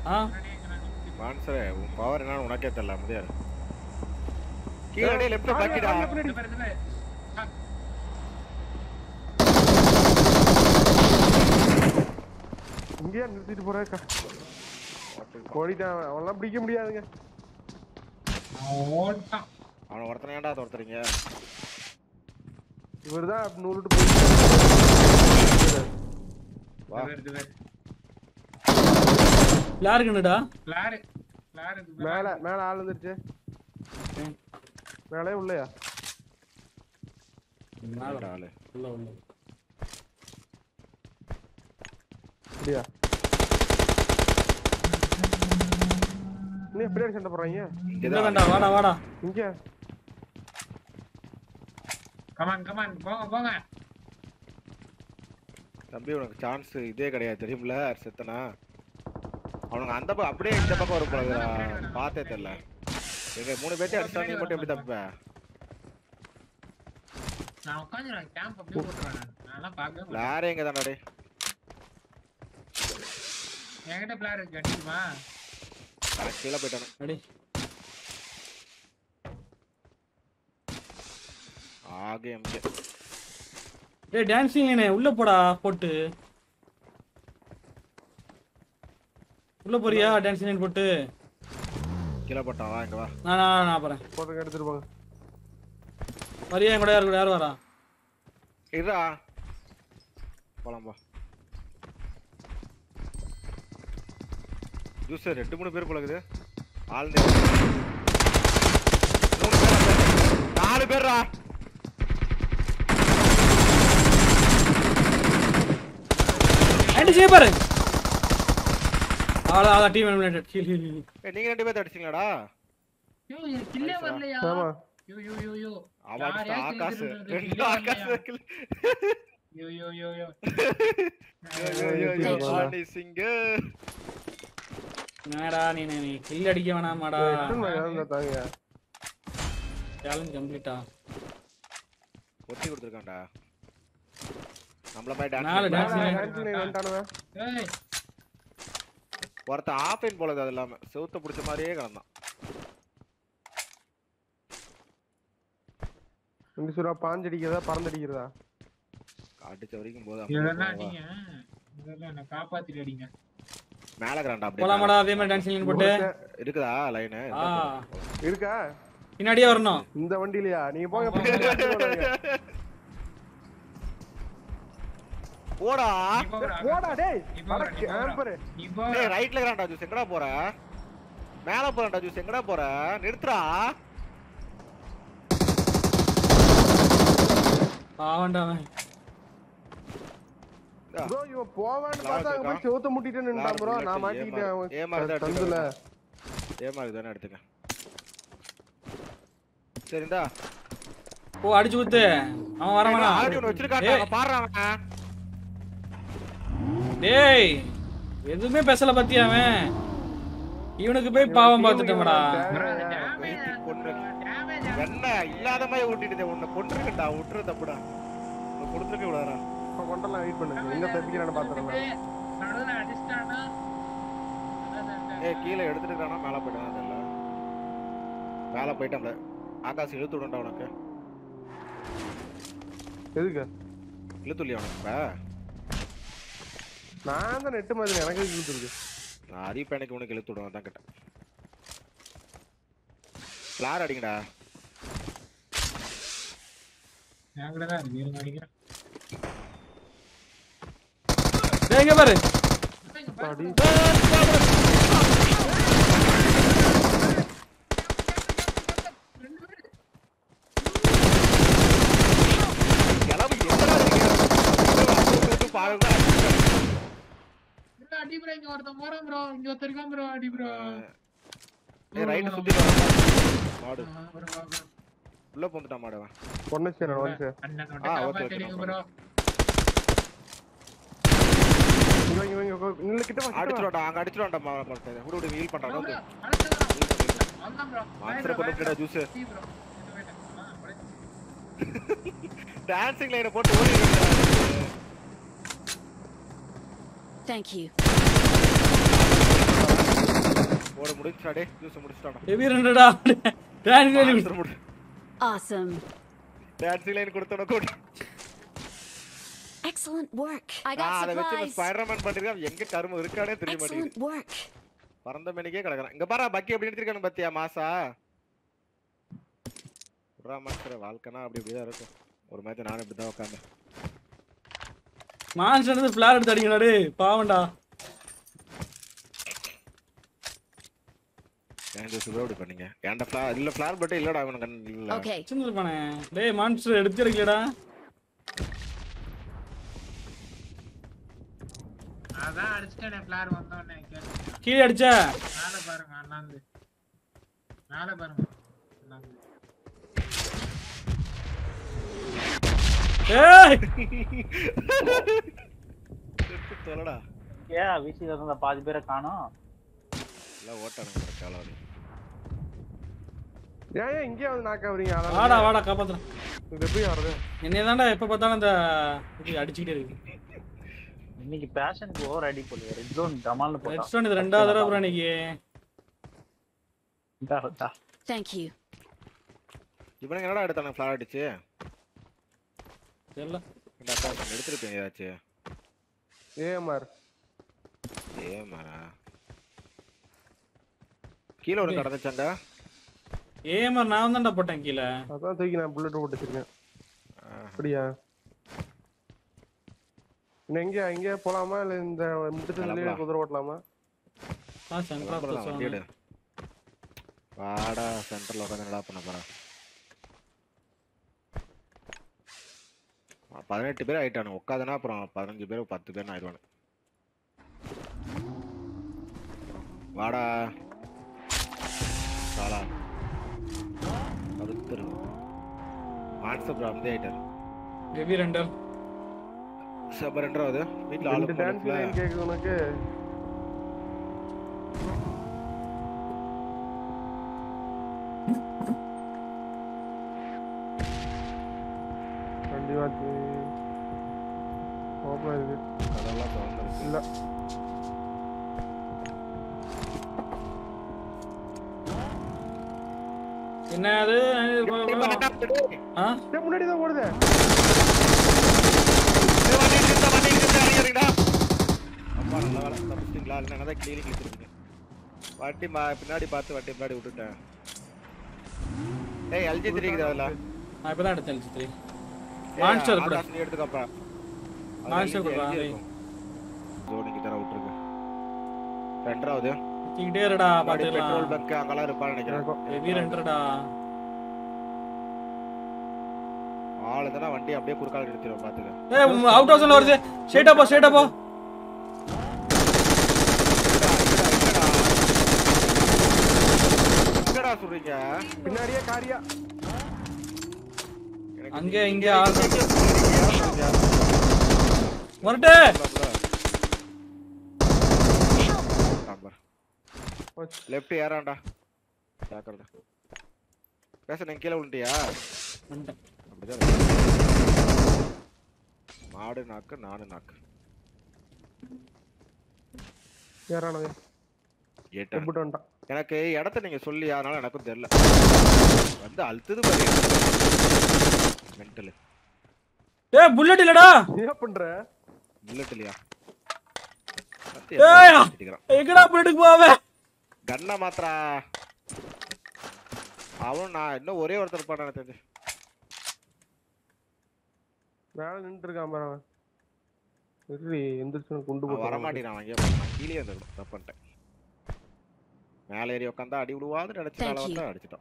மான்சரே உன் பவர் என்னன்னு உனக்கே தெரியல முடியாது. கீழ டேய் லெஃப்ட்ல பாக்கிடா. இங்கே நிறுத்திட்டு போறேக்கா. ஓடிட்டான். அவன்லாம் பிடிக்க முடியாதுங்க. ஓட்டான். அவன ஒருத்தன ஏன்டா தோர்த்துறீங்க? இவர்தான் 100 விட்டு போய். வா. லாருக்குடா. லாரு. மேல ஆள் வந்துருச்சு. மேலே உள்ளயா? மேல ஆளு. உள்ள. அப்படியா? நீ எப்படி சண்டை போறாங்க? இங்க தான்டா வாடா. இங்க. கமான் போங்க. தம்பி உனக்கு சான்ஸ் இதே கிடையாது தெரியும்ல செத்தனா. அவனுங்க அந்த பக்கம் அப்படியே இந்த பக்கம் வர போறாங்க. பார்த்தே தெரியல. எங்க 3 பேர்ட்ட அடிச்சா நீ மட்டும் எப்படி தப்ப? நான் உட்கார்ந்துறேன் கேம்ப் அப்படியே போட்டுறேன். நான்லாம் பார்க்கவே மாட்டேன். லாரே எங்க தானடா டேய்? என்கிட்ட பிளார் இருக்கு அடிக்குமா? கீழ போய்ட்டானே. அடி. ஆகே எம்ஜே. டேய் டான்சிங் லைனே உள்ள போடா போட்டு. உள்ள போறியா டான்சிங் லைன் போட்டு? கீழ போட்டான் வா இங்க வா. நான் போறேன். போட்டு எடுத்துட்டு போங்க. வரியா என் கூட யார் வரா? இருடா. போலாம் வா. ஜூஸ் 2-3 பேர் போலக்குது. ஆள் 3 பேர் 4 பேர்டா. அடி ஜே பாரு. ஆளா டீம் எலிமினேட்டட். ஹீல். நீங்க 2 பேர் அடிச்சீங்களாடா? யோ கில்லே வரலையா? ஆமா. யோ. அவன் ஆகாஷ் 2 ஆகாஷ் கில். யோ. வாடி சிங்க. என்னடா நீ கில் அடிக்க வேணாமாடா? தாங்க. சேலஞ்ச் கம்ப்ளீட்டா. ஒட்டி கொடுத்திருக்கான்டா. நம்மள மாதிரி டான்ஸ் வந்துட்டானே. ஏய் ஒருத்த ஆஃப்லைன் போலது அது இல்லாம செவுத்த பிடிச்ச மாதிரியே கிடந்தான். இந்த சுறா பாஞ்சடிக்கிறதா பறந்தடிக்கிறதா? அடிச்ச வரைக்கும் போதா. இதெல்லாம் அடிங்க. இதெல்லாம் என்ன காப்பாத்திட்டு அடிங்க. மேல கிராண்டா அப்படியே. போலாமாடா அதே மாதிரி டான்ஸ் லைன் போட்டு? இருக்குதா லைன்? இருக்கா? பின்னாடியே வரணும். இந்த வண்டிலயா? நீங்க போங்க. போடா டேய். ஆம்பர். டேய் ரைட்ல கிராண்டா ஜூஸ் எங்கடா போற? மேல போறடா ஜூஸ் எங்கடா போற? நிறுத்துடா. ஆவண்டாமே. ப்ரோ இவ போவான்னு பார்த்தா அங்க போய் செவுத்த முட்டிட்டு நின்னுட்டான் ப்ரோ. நான் மாட்டிட்டேன் தந்துல. ஏமாறு தான எடுத்துக்க. சரிடா. ஓ அடிச்சு குத்து. அவன் வரமானா. ஆடி ஒன்னு வச்சிருக்காங்க பாறறான் அவன். டேய் எதுமே பேசல பத்தியா அவன். இவனுக்கு போய் பாவம் பார்த்துட்டேன்டா. என்ன இல்லாத மாதிரி ஓட்டிட்டே உன்னை கொன்றுக்கடா. விட்டுற தப்புடா. உன்னை கொடுத்துக்க விடாதடா. கொண்டலாம் வெயிட் பண்ணுங்க. எங்க தப்பிக்கறானு பாத்துறேன். நடுவுல அடிச்சானா. ஏய் கீழ எடுத்துட்டானா மேல போய்ட்டானா தெரியல. மேல போய்ட்டான்ல. ஆகாஷ் இழுத்து விடுடா உனக்கு. எதுக்கு? இழுத்துலியா உனக்கு? நான் தான் நெட் மாதிரி எனக்கு இழுத்து இருக்கு. நான் அரிப்பேனுக்கு உனக்கு இழுத்து விடுவேன் தான் கேட்டேன். ஃப்ளார் அடிங்கடா. நாங்களே தான் வீல் அடிக்கிறேன். டேய் இங்க பாரு. அடி. பாருங்க. அடி ப்ரோ இங்க ஒருத்தன் போறான் ப்ரோ. இங்க ஒருத்தன் இருக்கான் ப்ரோ. அடி ப்ரோ. ஏய் ரைட் சுத்தி வா. மாடு. உள்ள போந்துட்டா மாடு அவன். பொண்ணு ஒன்ஸ். அண்ணன் நோட்ட காப்பாத்திடுங்க ப்ரோ. இவங்க நில்ல கிட்ட வா. அடிச்சுடா அங்க அடிச்சுடா மாடு. விடு ஹீல் பண்றானோ அது. அண்ணன் ப்ரோ. மான்ஸ்டர் கொண்டுடா ஜூஸ். டான்சிங் லைனை போட்டு ஓடிடுங்க. Thank you. ஓட முடிச்சா டேய் ஜூஸ் முடிச்சிட்டாடா ஹெவி ரன்டா dance line Awesome. Dance line கொடுத்தன கோடி Excellent work. I got அத வெச்சு supplies. ஸ்பைடர்மேன் பண்ணிருக்கான் எங்க கரும இருக்கானே தெரிய மாட்டேங்குது Excellent work. பறந்த மேனிக்கே கிடக்குறான் இங்க பாரு பக்கி எப்படி எடுத்துர்க்கானு பாத்தியா மாசா புறா மாஸ்டர் வாழ்க்கனா அப்படி தான் இருக்கும் ஒரு மேட்ச் நானே இப்படி தான் உட்கார்ந்தேன் மான்ஸ்டர் வந்து ஃபிளார் எடுத்து அடிங்கடா டேய் பாவம்டா ஏன் ஜூஸ் ரோட் பண்ணீங்க ஏன்டா ஃபிளார் இல்ல ஃபிளார் பட் இல்லடா அவன் கண்ணு இல்ல Okay. சின்ன பண்ணே டேய் மான்ஸ்டர் எடுத்து அடிக்கலடா அதான் அடிச்சிட்டேனே ஃபிளார் வந்தோனே கீழ அடிச்சா மேல பாருங்க அண்ணாந்து மேல பாருங்க அண்ணாந்து ஏய் சொல்லடா ஏன் விசி வந்த பாதி பேரை காணோம் இல்ல ஓட்டானுங்க காலாவடி ஏன் இங்கே வந்து நாக்க வரீங்க வாடா வாடா காப்பாத்துறேன் இது எப்படி ஆடுறது என்னைய தான்டா எப்ப பார்த்தாலும் அந்த இது அடிச்சிட்டே இருக்கு இன்னைக்கு பேஷனுக்கு ஓவர் அடி போல ரெட் ஜோன் டமால்னு போட்டா ரெட் ஸ்டோன் இது ரெண்டாவது தடவை ப்ரோ இன்னைக்கு டா Thank you. இவனுங்க என்னடா எடுத்தானுங்க ஃபிளார் அடிச்சு தெரியல இந்த அக்கா எடுத்துருப்பீங்க ஏதாச்சும் ஏஎம்ஆர் ஏமாரா கீழ ஒரு கடந்துச்சாங்க ஏஎம்ஆர் நான் தான்டா போட்டேன் கீழ அதான் தூக்கி நான் புல்லட் போட்டு வச்சிருக்கேன் அப்படியா எங்க இங்க போலாமா இல்ல இந்த முட்டுல குதிரை ஓட்டலாமா சென்டரா வண்டி எடு வாடா சென்டர்ல உட்காந்து என்னடா பண்ண போறா 18 பேர் ஆயிட்டானு உட்காதுனா அப்புறம் 15 பேர் 10 பேர் ஆயிடுவானு வாடா சாலா கருத்துரு வாட்ஸ்அப் அப்படியே ஆயிட்டாரு ஹெவி ரெண்டர் சபர் ரெண்டாவது வீட்ல ஆளு டான்ஸ் லைன் கேக்குது உனக்கு கண்டிப்பா ஓபன் இருக்கு அதெல்லாம் திறந்துருக்கு இல்ல என்ன அது ஆ முன்னாடி தான் ஓடுது அப்பா நல்ல வேலை தப்பிச்சிங்களா இல்ல என்னதான் கிளீனிங் எடுத்துருக்கீங்க வண்டி பின்னாடி பார்த்து வண்டி பின்னாடி விட்டுட்டேன் ஏய் எல்ஜி தெரியுது அதுல நான் இப்பதான் எடுத்தேன் சித்ரி மான்ஸ்டர் கூட நீ எடுத்துக்கப்பா மான்ஸ்டர் கூட ஜோனிக்கு தர விட்டுருக்கு ரெண்டாவது கிட்டே இருடா பாத்துக்கலாம் பெட்ரோல் பங்க் அங்கலாம் இருப்பான்னு நினைக்கிறேன் ஹெவி ரெண்டர்டா ஆளு தான வண்டி அப்படியே குறுக்கால நிறுத்திரும் பாத்துக்க ஏய் அவுட் ஹவுஸ்ல வருது ஸ்ட்ரைட்டா போ என்னடா சொல்றீங்க பின்னாடியே காரியா அங்க இங்க வரட்டே லெஃப்ட் ஏறான்டா ஜாக்கிரதை பேச நீ கீழே விழுந்தியா அப்படிதான் மாடு நாக்கு நானு நாக்கு யாரானது ஏட்டா எனக்கு இடத்த நீங்க சொல்லி அதனால எனக்கும் தெரியல வந்து அழுத்துது பாரு மென்டல் ஏய் புல்லட் இல்லடா என்ன பண்ற புல்லட் இல்லையா ஏய் எங்கடா புல்லட்டுக்கு போவே கண்ணா மாத்ரா அவன் நான் இன்னும் ஒரே ஒருத்தர் பாடன தெரிஞ்சு மேல நின்னுட்டு இருக்கான் பாரு அவன் சரி எந்திரச்சு குண்டு போட்டு வர மாட்டேறான் அங்க நான் கீழே வந்து தப்பு பண்ணிட்டேன் மேல ஏறி உட்கார்ந்தா அடி விடுவாது நினைச்சால வந்து அடிச்சிட்டான்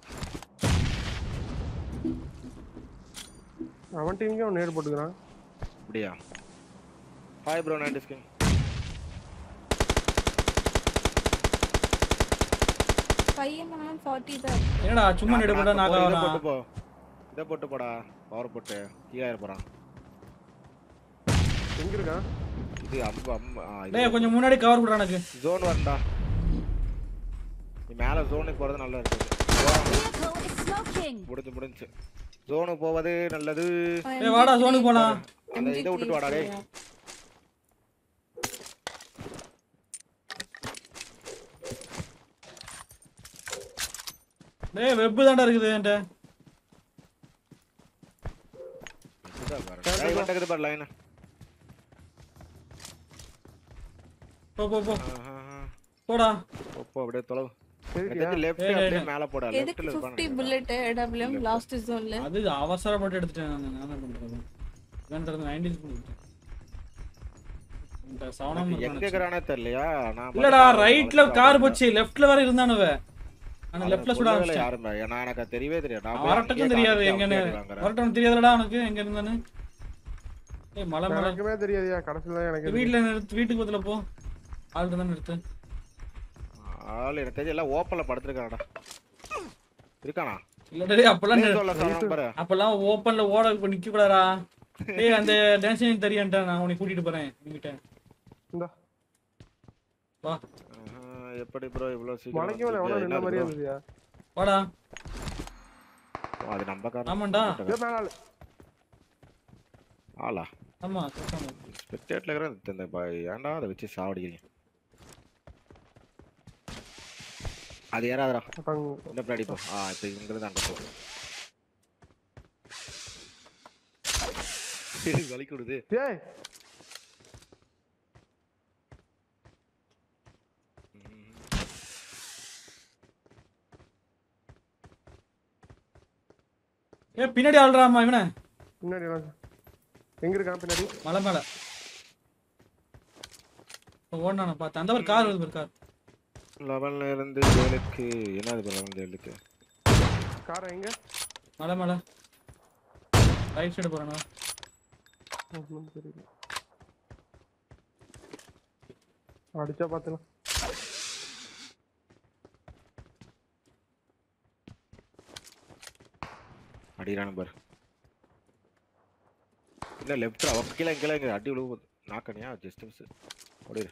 அவன் டீமுக்கு அவன் நேர் போட்டுக்கறான் அப்படியா ஹாய் ப்ரோ 90 ஸ்கின் பையன் நான் 40 தான் என்னடா சும்மா நெடு போடா நாக இத போட்டு போ இத போட்டு போடா பவர் போட்டு கீழ போறான் எங்க இருக்கான் இது டேய் கொஞ்சம் முன்னாடி கவர் குடுடா எனக்கு ஜோன் வரடா நீ மேல ஜோனுக்கு போறது நல்லா இருக்கு முடிஞ்சு ஜோனுக்கு போவது நல்லது ஏய் வாடா ஜோனுக்கு போலாம் அந்த இத விட்டுட்டு வாடா டேய் டேய் வெப் தான்டா இருக்குது என்கிட்ட. இதுதான் பாரு. டேய் வண்டக்குது பாரு லைன். போ போடா. போ அப்படியே தொலைவு. சரியா லெஃப்ட் அப்படியே மேல போடா. எதுக்கு 50 புல்லட் AWM லாஸ்ட் ஜோன்ல? அது அவசரப்பட்டு எடுத்துட்டேன் நான். என்ன பண்றது? இவன்றது 90s புல்லட். இந்த சவுனம் எங்க இருக்கறானே தெரியலையா? நான் இல்லடா ரைட்ல கார் போச்சு, லெஃப்ட்ல வேற இருந்தானுவே. நான் லெஃப்ட்ல சுட ஆரம்பிச்சேன். யாருமே எனக்கு தெரியவே தெரியாது. நான் வரட்டக்கும் தெரியாது எங்கன்னு. வரட்டும் தெரியாதுடா உனக்கு எங்க இருந்தானே. ஏய் மலை மலை எனக்குமே தெரியாதுயா. கடைசில தான் எனக்கு வீட்ல நிறுத்து, வீட்டுக்கு பக்கத்துல போ. ஆள் இருந்தா நிறுத்து. ஆள் எனக்கு தெரியல, எல்லாம் ஓப்பன்ல படுத்துருக்கானடா. இருக்கானா? இல்ல டேய் அப்பலாம் ஓப்பன்ல ஓட நிக்க கூடாதா? டேய் அந்த டான்சிங் தெரியான்டா, நான் உன்னை கூட்டிட்டு போறேன் என்கிட்ட. இந்தா வா. எப்படி ப்ரோ இவ்ளோ சீக்கிரம்? மலைக்கு மேல எவ்வளவு நின்ன மாதிரி இருந்துயா? வாடா. அது நம்ம காரணம். ஆமாடா. இதோ மேல ஆளு. ஆளா? ஆமா. ஸ்பெக்டேட்ல இருக்கற இந்த பாய் ஏன்டா அத வச்சு சாவடிக்கிறீங்க? அது ஏறாதடா. இந்த பின்னாடி போ. இப்போ இங்க இருந்து அங்க போ. வலி கொடுது. ஏய் பின்னாடி ஆள்றாமா இவனே. பின்னாடி எங்க இருக்கான்? பின்னாடி மலை மேல ஓடுனானே பார்த்தேன். அந்த ஒரு கார் வருது, ஒரு கார். 11ல இருந்து 7க்கு என்னது ப்ரோ? 11ல 7க்கு கார் எங்க? மலை மேல ரைட் சைடு போறானே. தெரியல. அடிச்சா பாத்தலாம். அடிறானே பாரு. இல்ல லெஃப்ட் கீழ அடி விழுவு. நாக்கனியா ஜஸ்ட் மிஸ். ஓடிரு.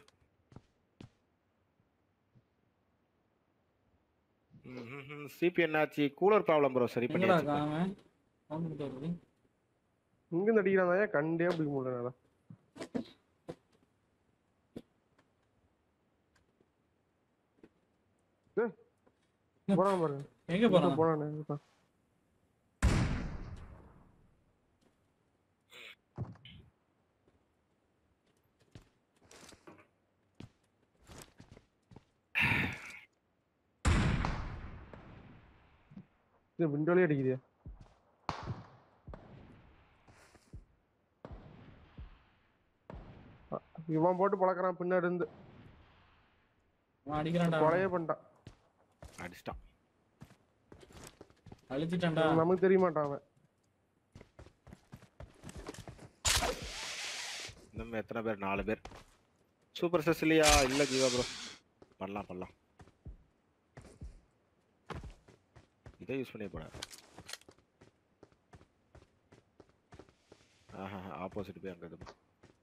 சிபி என்னாச்சு? Cooler problem bro. சரி பண்ணியாச்சு. இங்க இருந்து அடிக்கிறானே கண்டே பிடிக்க முடியல. போறான் பாருங்க. எங்க போறான்? போறானே. இது விண்டோலயே அடிக்குது. இவன் போட்டு பழக்கறான் பின்னாடி இருந்து. அவன் அடிக்கறான்டா. கொலையே பண்ணிட்டான். அடிச்சிட்டான். அழிச்சிட்டான்டா. நமக்கு தெரிய மாட்டான் அவன். நம்ம எத்தனை பேர்? 4 பேர். சூப்பர் செசிலியா இல்ல ஜீவா ப்ரோ. பண்ணலாம். இதை யூஸ் பண்ணி போட. ஆப்போசிட் போய் அங்க இது.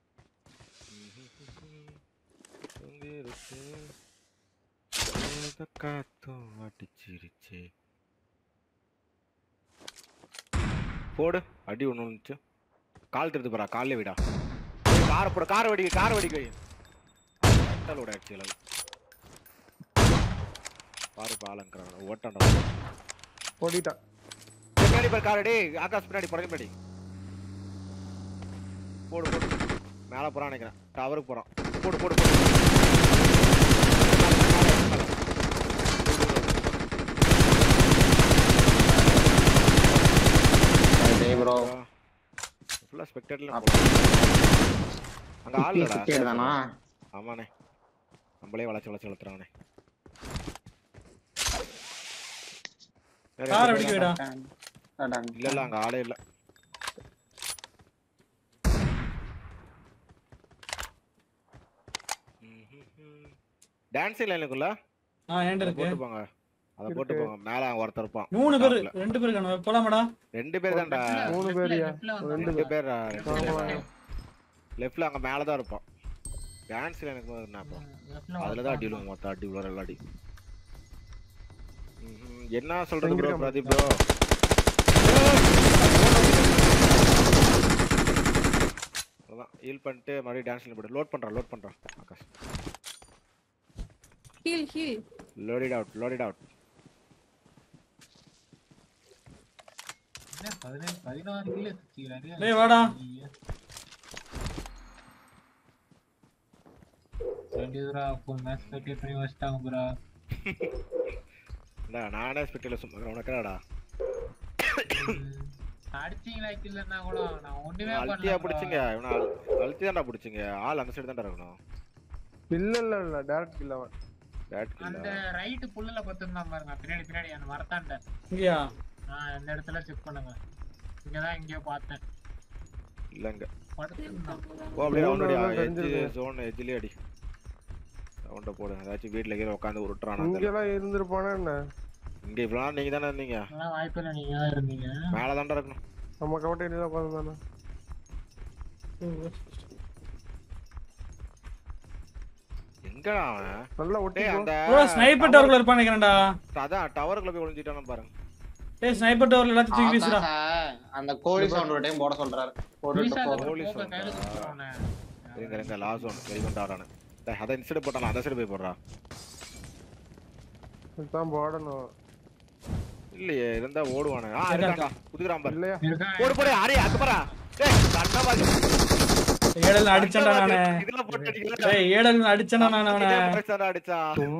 போடு அடி ஒண்ணு வந்துச்சு. கால் திருத்து போறா. கால்ல விடா. காரை போட. காரை வெடிக்க வை. கட்டலோட ஆக்சுவலா பாரு பாலங்கறான். ஓட்டான்டா. ஓடிட்டான். பின்னாடி பாரு கார். டேய் ஆகாஷ் பின்னாடி பின்னாடி. போடு. மேல போறான் நினைக்கிறேன். டவருக்கு போறான். போடு. டேய் ப்ரோ ஃபுல்லா ஸ்பெக்டேட்டர்ல அங்க ஆள் இல்லடா. ஆமாண்ணே. நம்மளே வளைச்சறானே. கார் வெடிக்க விடா. இல்ல அங்க ஆளே இல்ல. டான்சிங் லைனுக்குள்ள ஏண்ட இருக்கு. போட்டு போங்க. அத போட்டு போங்க. மேல அங்க ஒருத்தர் இருப்பான். 3 பேர் 2 பேர் காணோம். போலாமாடா? 2 பேர் தான்டா. 3 பேர்யா. 2 பேர். லெஃப்ட்ல அங்க மேல தான் இருப்பான். டான்ஸ் லைனுக்கு என்னப்பா? அதுல தான் அடிலும் மொத்த அடி உலர அடி. என்ன சொல்றது ப்ரோ? பிரதீப் ப்ரோ அதான் ஹீல் பண்ணிட்டு மறுபடியும் டான்ஸ் லைன் போடு. லோட் பண்றான் Akash. Heal load it out 16 kilo வச்சிருக்காரு. டேய் வாடா. ரெண்டுதுரா அப்போ மேட்ச் கட்டி பண்ணி வச்சிட்டாங்க ப்ரோ. நானே ஸ்பெக்டர்ல சும்மா உனக்கடா அடிச்சீங்களா இல்லன்னா கூட நான் ஒண்ணுமே பண்ணல. அல்டியா பிடிச்சீங்க இவனா அல்டி தான்டா பிடிச்சீங்க. ஆள் அந்த சைடு தான்டா இருக்கணும். இல்ல டைரக்ட் கில் அவன். Direct kill. அந்த ரைட் புல்லுல பத்துனா பாருங்க. பின்னாடி அந்த மரத்தாண்ட. இங்கயா? இந்த இடத்துல செக் பண்ணுங்க. இங்க தான் எங்கயோ பார்த்தேன். இல்லங்க. படுத்துறான். ஓ அப்படியே அவனோட எட்ஜ் ஜோன் எட்ஜ்லயே அடி. சவுண்ட போடு. அதாச்சும் வீட்ல கீழ உட்கார்ந்து உருட்றானா. இங்க எல்லாம் இருந்திருப்பானே என்ன? இங்க இவ்வளவு நீங்க தானே இருந்தீங்க. நான் வாய்ப்பில்லை நீங்க தான் இருந்தீங்க. மேல தான்டா இருக்கணும். நம்ம கவட்டையில தான் உட்கார்ந்தானே. எங்கடா அவன்? நல்லா ஒட்டி அந்த ப்ரோ ஸ்னைப்பர் டவர்ல இருப்பான் நினைக்கிறேன்டா. அதான் டவருக்குள்ள போய் ஒளிஞ்சிட்டானே பாருங்க. டேய் ஸ்னைப்பர் டவர்ல எல்லாத்தையும் தூக்கி வீசுடா. அந்த கோழி சவுண்ட் ஒரு டைம் போட சொல்றாரு. போட்டுட்டு போலீஸ் எங்க லாஸ் ஒன் வெரிகண்ட் ஆறானே. டேய் அத இன்சைட் போட்டானே அந்த சைடு போய் போடுறா. தான் போடணும். இல்லையே இருந்தா ஓடுவானே. இருக்கான்டா குதிக்குறான் பாரு. இல்லையா? போடு போடு அரே அக்கபரா. டேய் கண்ணா பாரு. ஏடல் அடிச்சடா நானே. இதெல்லாம் போட்டு அடிக்கல. டேய் ஏடல் அடிச்சடா நானே அவனை. அடிச்சா.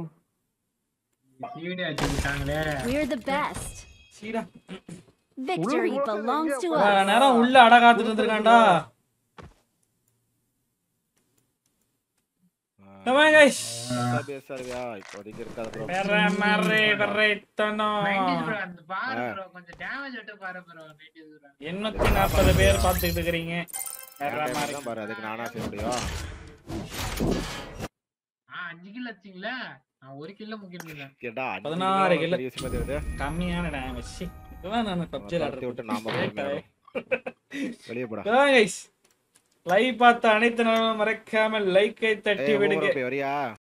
சீடி அடிச்சிட்டாங்களே. We're the best. சீடா. Victory belongs to us. நேரா உள்ள அட காத்துட்டு இருந்திருக்கான்டா. Come on guys. பேசறியா இப்போதைக்கு இருக்காத ப்ரோ. பெரமரே தனோ. 90 ப்ரோ அந்த பாரு ப்ரோ கொஞ்சம் டேமேஜ் விட்டு பாரு ப்ரோ 90 ப்ரோ. 840 பேர் பாத்துட்டு இருக்கீங்க. பெரமரே பாரு அதுக்கு நானா செய்ய முடியும். 5 கிலோ அடிச்சீங்களா? நான் 1 கிலோ முக்கியமில்ல. கேடா 16 கிலோ யூஸ் பண்ணுது. கம்மியான டேமேஜ். இதெல்லாம் நான் பப்ஜி ஆடுறது விட்டு நாம வெளிய போடா. guys லைவ் பார்த்த அனைத்து நண்பர்களும் மறக்காம லைக்கை தட்டி விடுங்க. வரியா